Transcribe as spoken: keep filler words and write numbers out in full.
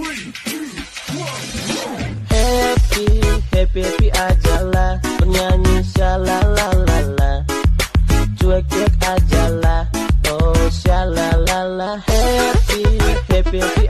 Happy, happy, happy aja lah, bernyanyi shalalalala, cuek-cuek aja lah, oh shalalalala. Happy, happy, happy